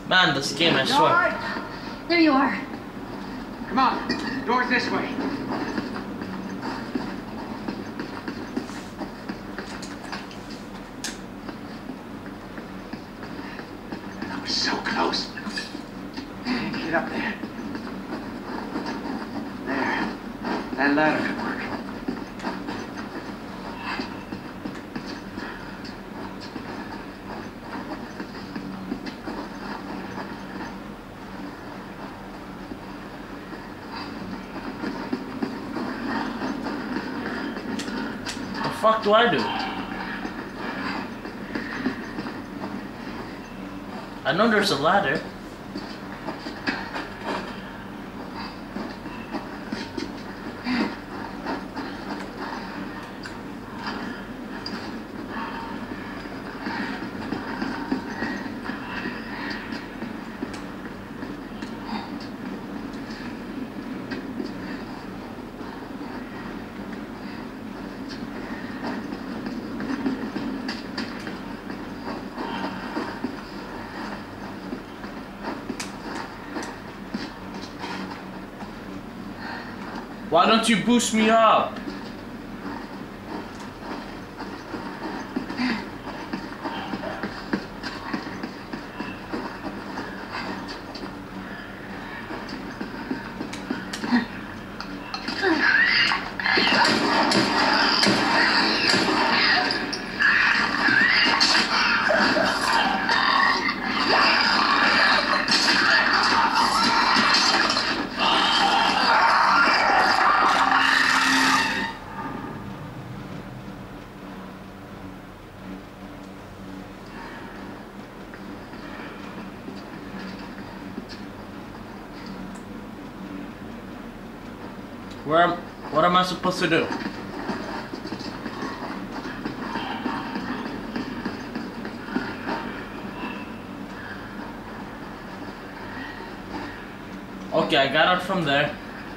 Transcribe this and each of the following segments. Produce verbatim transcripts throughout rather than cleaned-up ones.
Man, this game, I You swear. alright? There you are. Come on, door's this way. That was so close. Get up there. There. That ladder could work. What the fuck do I do? I know there's a ladder. Why don't you boost me up? Where am, what am I supposed to do? Okay, I got it from there.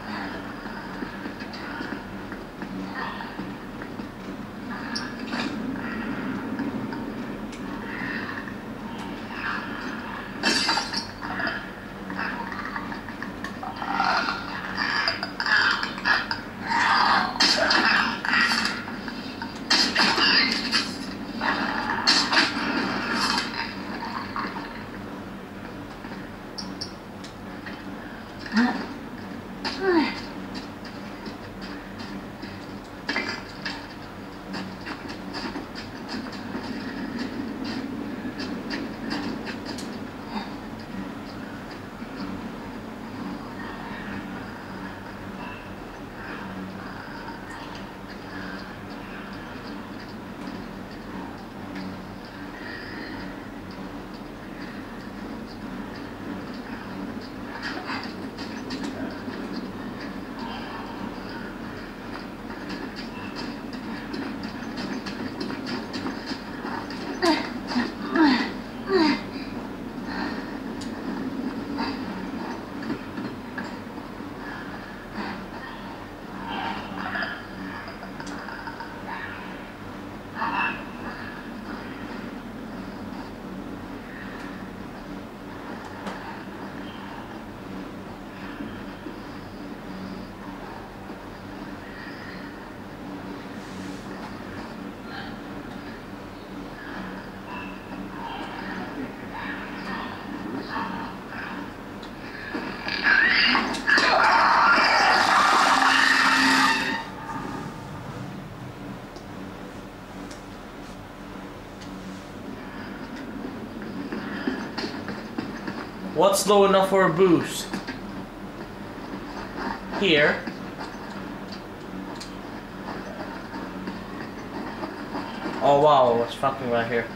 What's low enough for a boost? Here. Oh wow, it's fucking right here.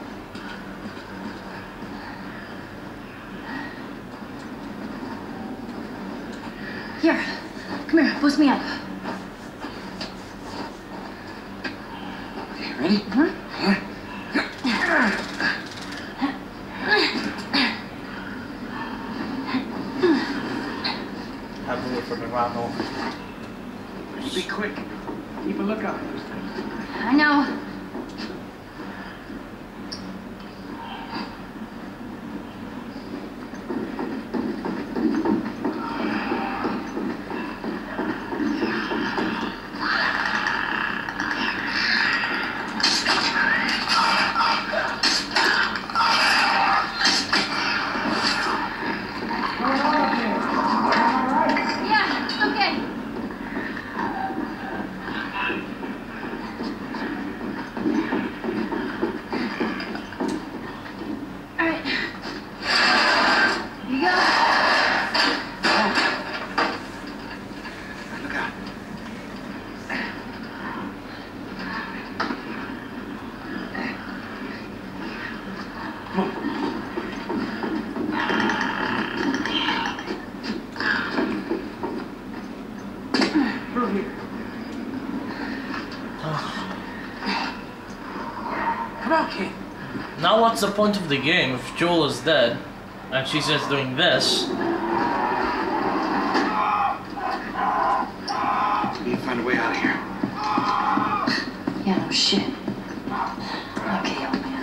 Here, come here, boost me up. Okay, ready? Huh? Have to wait for the ground over. Be quick. Keep a lookout. I know. what's the point of the game if Joel is dead and she's just doing this? We need to find a way out of here. Yeah, no shit. Okay, old man.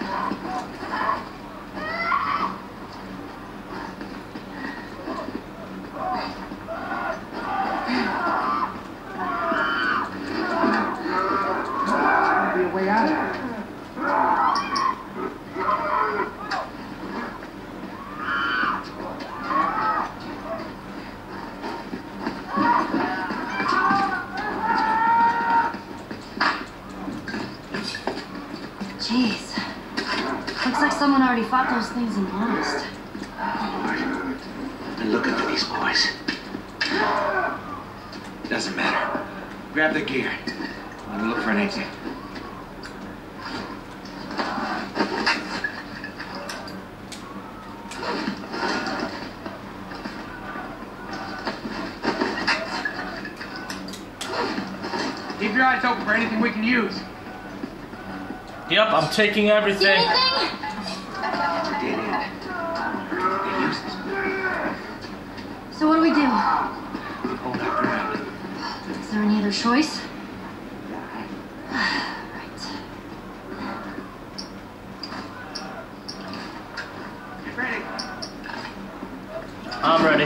There'll be a way out of here. Jeez. Looks like someone already fought those things and lost. Lord, I've been looking for these boys. Doesn't matter. Grab the gear. I'm gonna look for an exit. Keep your eyes open for anything we can use. Yep, I'm taking See everything. anything? Dead end. They use this. So what do we do? Hold our ground. Is there any other choice? Right. Get ready. I'm ready.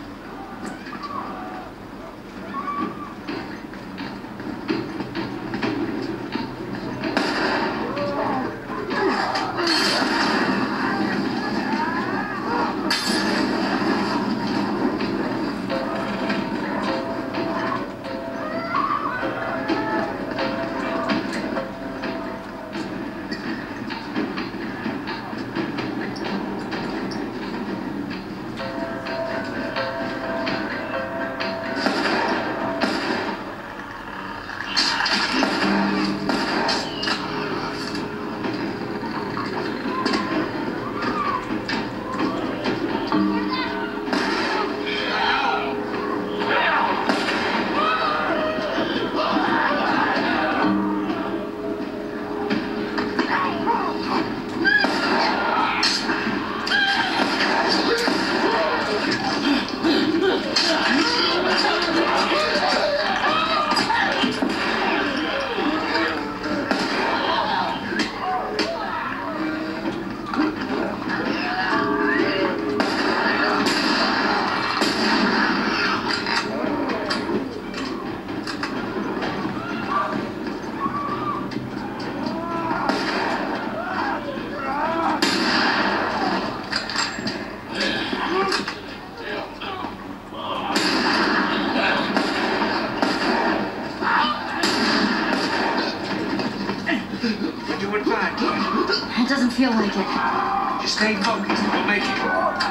It doesn't feel like it. Just stay focused. We'll make it.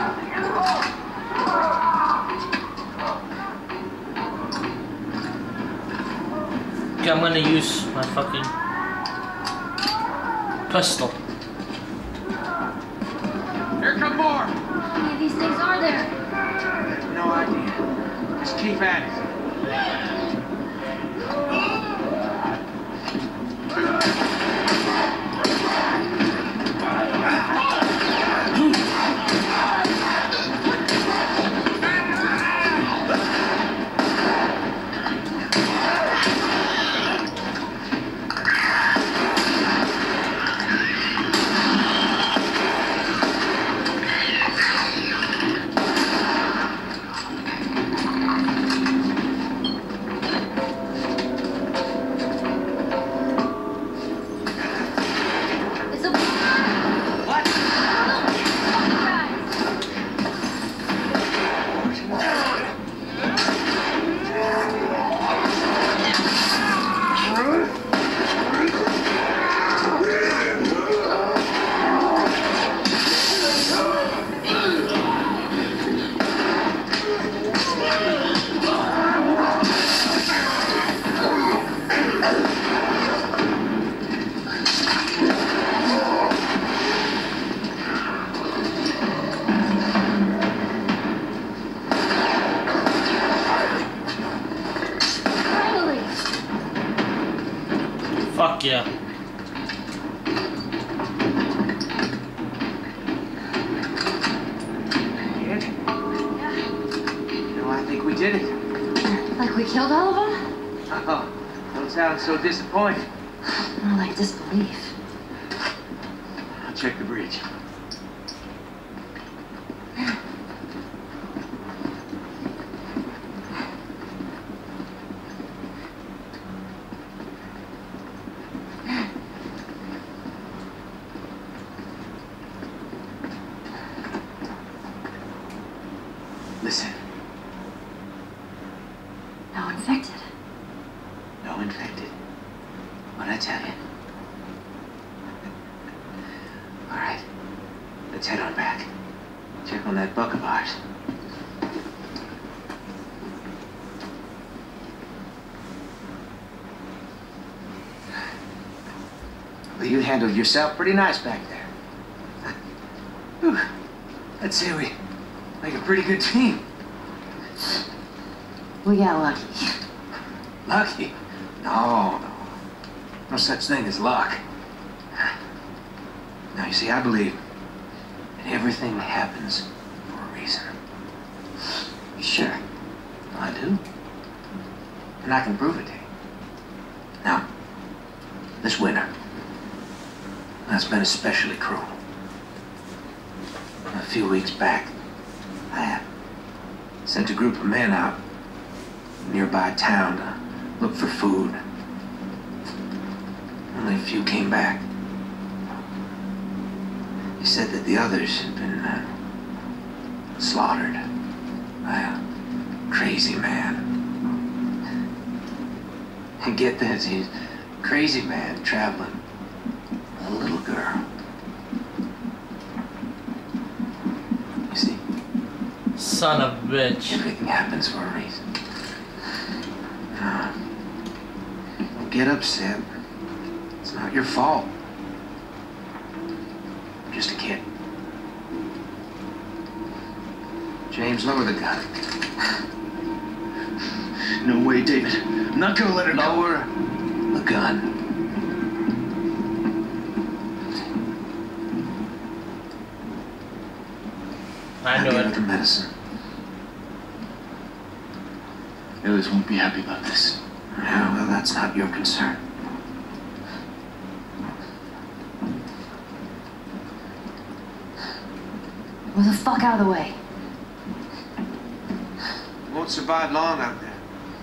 Okay, I'm gonna use my fucking pistol. Here come more. How many of these things are there? No idea. Just keep at it. did it. Like we killed all of them? Oh, don't sound so disappointed. More like disbelief. I'll check the bridge. Listen. No infected. No infected. What'd I tell you? All right. Let's head on back. Check on that buck of ours. Well, you handled yourself pretty nice back there. Whew. I'd say we make a pretty good team. We got lucky. Lucky? No, no. No such thing as luck. Now, you see, I believe that everything happens for a reason. You sure? I do. And I can prove it to you. Now, this winter, that's been especially cruel. A few weeks back, I uh, sent a group of men out nearby town to look for food. Only a few came back. They said that the others had been uh, slaughtered by a crazy man. And get this, he's a crazy man traveling with a little girl. You see? Son of a bitch. Everything happens for a reason. Uh, don't get upset. It's not your fault. I'm just a kid. James, lower the gun. No way, David. I'm not gonna let her go. Lower the gun. I Now knew give her it. the medicine. Ellis won't be happy about this. Yeah, well, that's not your concern. Move the fuck out of the way. Won't survive long out there.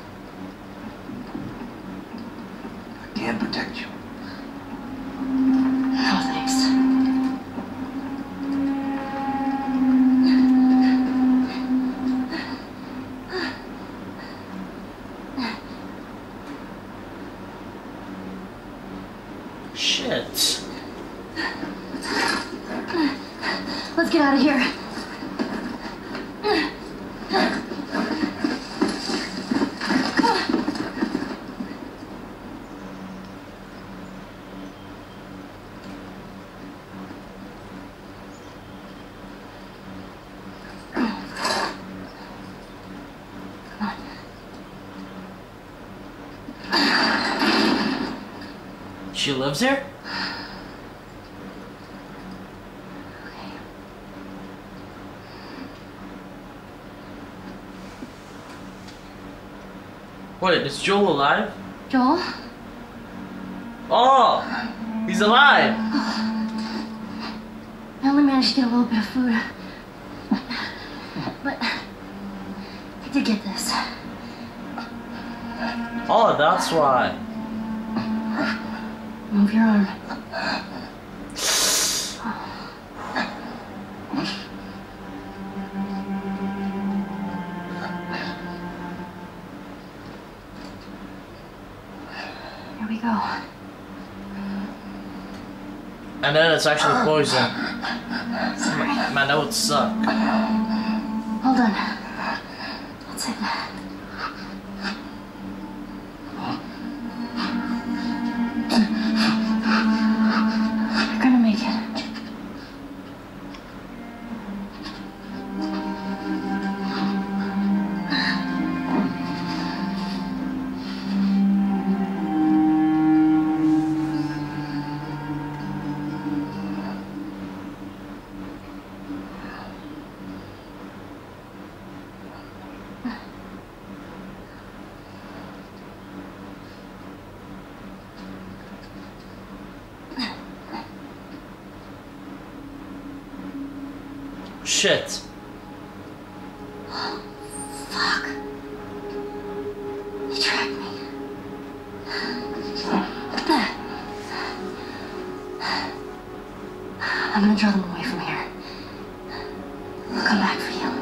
I can protect you. No thanks. Shit. Let's get out of here. She lives here? Wait, is Joel alive? Joel? Oh! He's alive! I only managed to get a little bit of food. But I did get this. Oh, that's why. Move your arm. Here we go. And then it's actually poison. Man, that would suck. Hold on. That's it. You're gonna make it. Shit. Fuck. You tracked me. I'm gonna draw them away from here. I'll come back for you.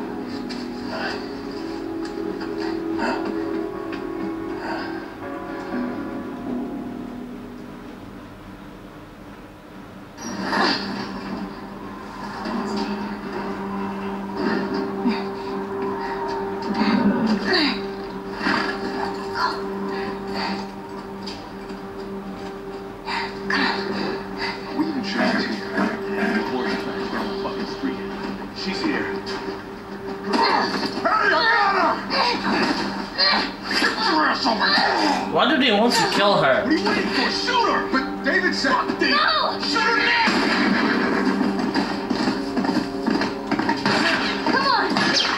Why do they want to kill her? What are you waiting for? Shoot her! But David said... No! Shoot her now! Come on!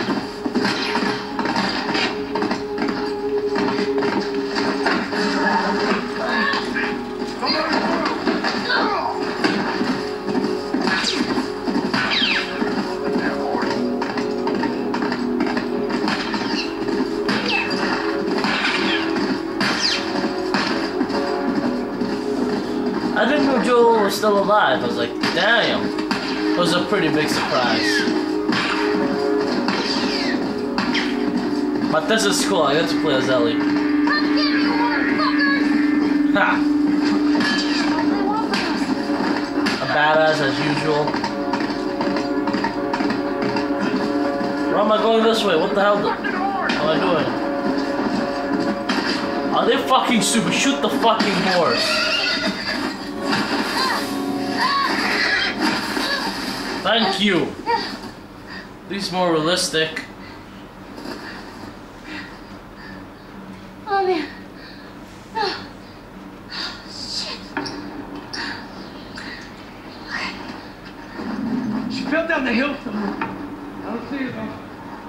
I didn't know Joel was still alive. I was like, damn. It was a pretty big surprise. But this is cool. I get to play as Ellie. Ha! A badass as usual. Why am I going this way? What the hell am I doing? Are they fucking stupid? Shoot the fucking horse. Thank you. At least more realistic. Oh man. Oh. Shit. She fell down the hill somewhere. I don't see her though.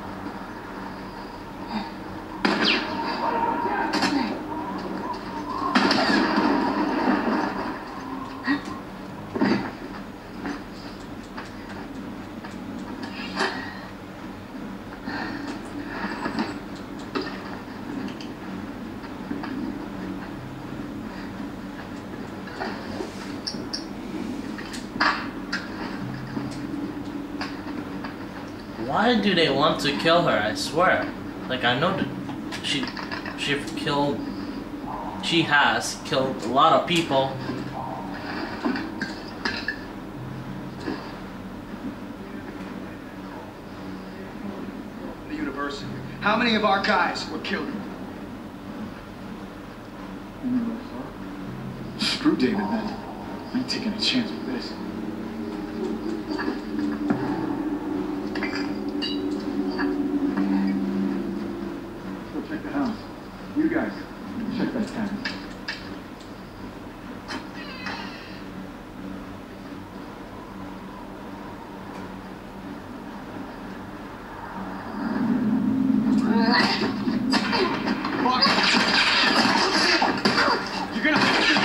Why do they want to kill her? I swear. Like, I know that she, she killed, she has killed a lot of people. The university. How many of our guys were killed? Screw David, man. I ain't taking a chance with this. Go check the house. You guys, check that camera. You're gonna have to...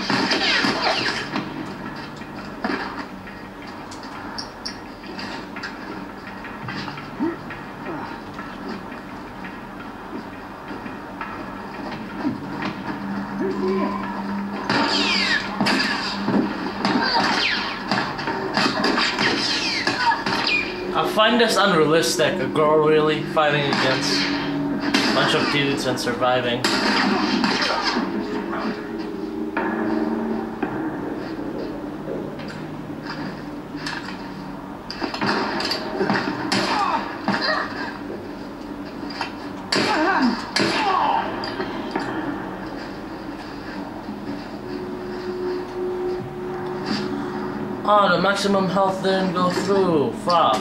I find this unrealistic. A girl really fighting against a bunch of dudes and surviving. Oh, the maximum health didn't go through. Fuck.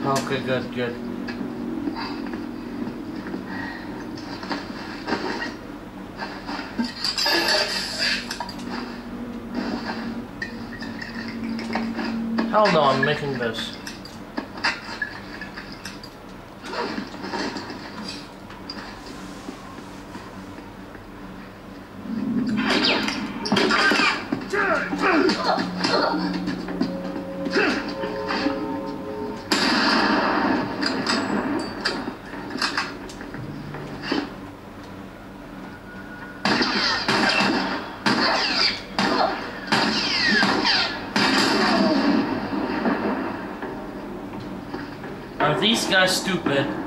Okay, good, good. Hell no, I'm making this. Are these guys stupid?